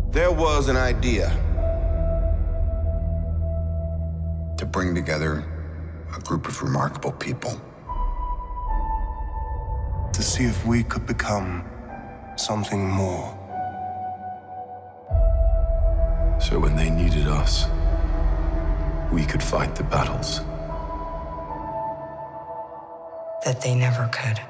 There was an idea to bring together a group of remarkable people. To see if we could become something more. So when they needed us, we could fight the battles that they never could.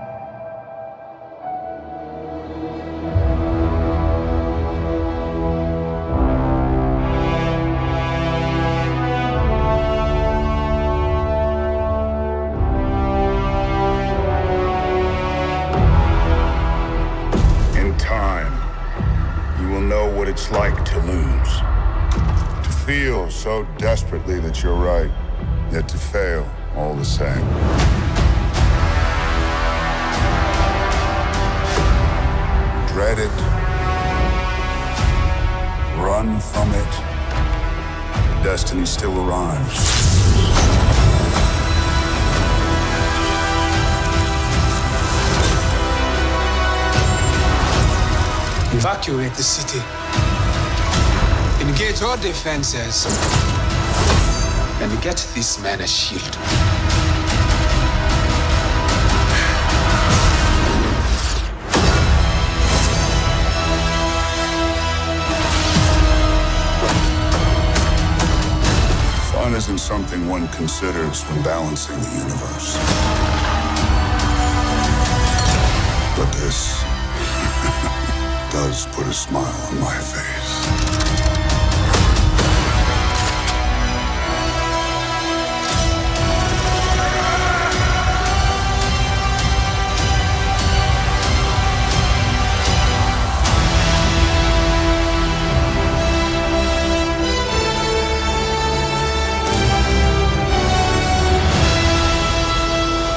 In time, you will know what it's like to lose. To feel so desperately that you're right, yet to fail all the same. Dread it. Run from it. Destiny still arrives. Evacuate the city. Engage all defenses. And get this man a shield. Fun isn't something one considers when balancing the universe. But this does put a smile on my face.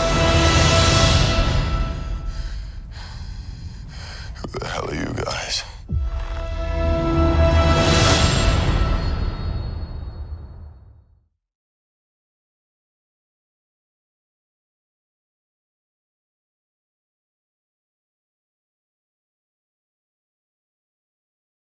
Who the hell are you guys?